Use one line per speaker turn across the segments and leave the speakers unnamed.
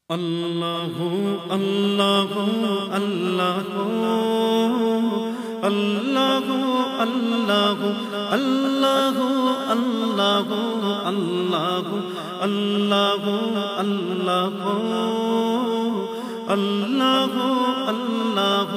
اللہ اللہ اللہ اللہ اللہ اللہ اللہ اللہ اللہ اللہ اللہ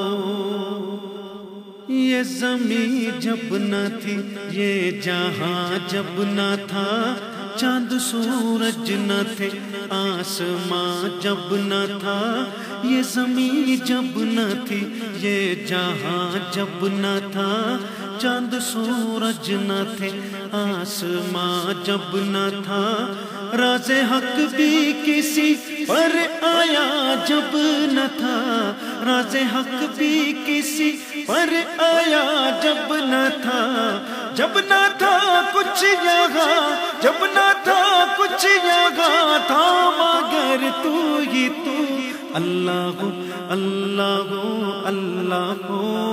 یہ زمین جب نہ تھی، یہ جہاں جب نہ تھا، چاند سورج نہ تھے، آسماں جب نہ تھا، یہ زمین جب نہ تھی، یہ جہاں جب نہ تھا، چاند سورج نہ تھے، آسماں جب نہ تھا، راز حق بھی کسی پر آیا جب نہ تھا، راز حق بھی کسی پر آیا جب نہ تھا، جب نہ تھا کچھ یہاں، جب نہ تھا کچھ یہاں تھا، مگر تو ہی تو اللہ اللہ اللہ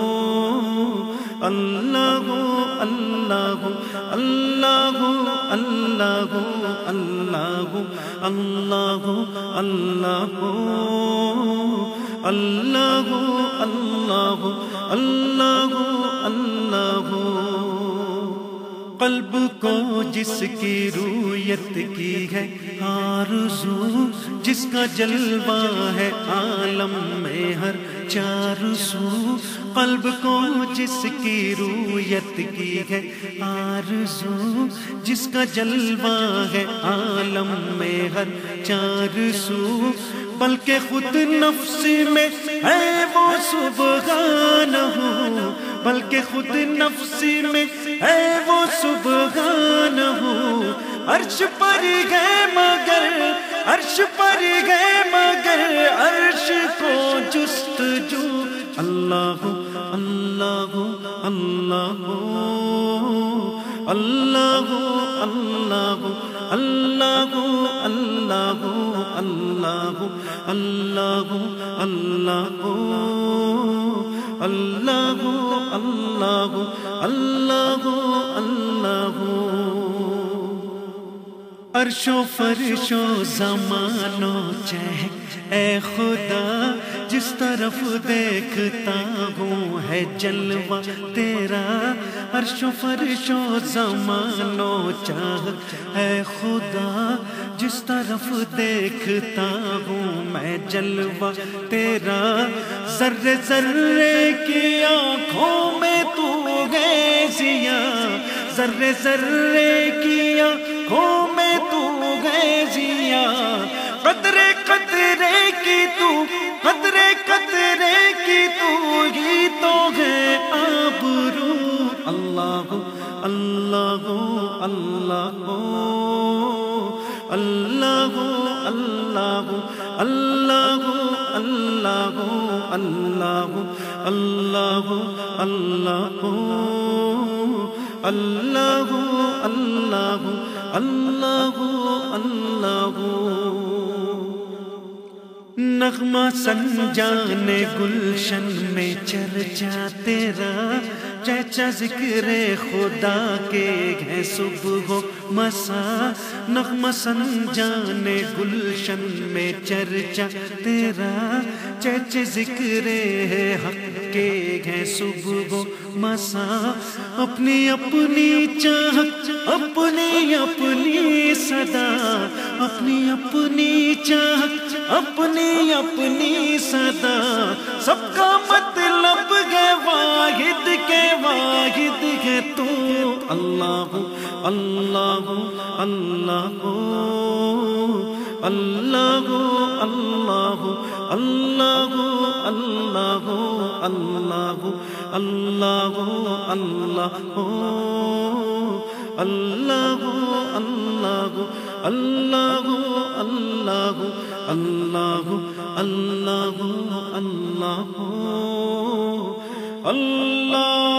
اللہ اللہ اللہ اللہ اللہ اللہ اللہ اللہ اللہ اللہ قلب کو جس کی رویت کی ہے آرزو، جس کا جلوہ ہے عالم میں ہر چار سو، قلب کو جس کی رویت کی ہے آرزو، جس کا جلوہ ہے عالم میں ہر چار سو، بلکہ خود نفس میں ہے وہ سبحانہ، بلکہ خود نفس میں ہے وہ سبحانہ، عرش پر گئے مگر، عرش پر گئے مگر عرش کو جستجو، اللہ اللہ اللہ اللہ اللہ اللہ اللہ اللہ اللہ اللہ اللہ اللہ اللہ اللہ عرش و فرش و زمان و چہک اے خدا، جس طرف دیکھتا ہوں ہے جلوہ تیرا، عرش و فرش و زمان و چہک اے خدا، جس طرف دیکھتا ہوں میں جلوہ تیرا، ذرے ذرے کی آنکھوں میں تو ہے ضیا، ذرے ذرے کی آنکھوں میں تو ہے ضیا، قطرے قطرے کی تو، قطرے قطرے کی تو ہی تو ہے آبرو، اللہ اللہ اللہ اللہ اللہ اللہ اللہ اللہ اللہ اللہ اللہ اللہ اللہ اللہ نغمہ سنجانے گلشن میں چرچا تیرا، چرچا ذکر خدا کے ہے صبح و مسا، نغمہ سنجانے گلشن میں چرچا تیرا، چرچا ذکر حق کے ہے صبح و مسا، اپنی اپنی چاہت، اپنی اپنی صدا، اپنی اپنی چاہت، اپنی اپنی صدا، سب کا مطلب ہے واحد کے واحد ہے تو، اللہ اللہ اللہ اللہ اللہ اللہ اللہ اللہ اللہ اللہ اللہ اللہ اللہ اللہ اللہ اللہ اللہ اللہ